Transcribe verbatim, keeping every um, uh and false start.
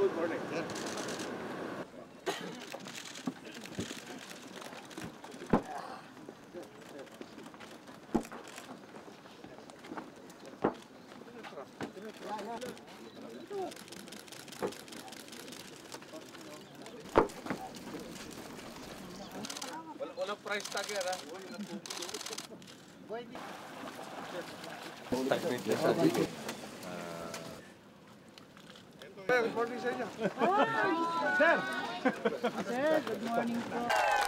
Good morning. Yeah. Walang price tag yan, ha? Good morning sa inyo. Sir! Sir, good morning po.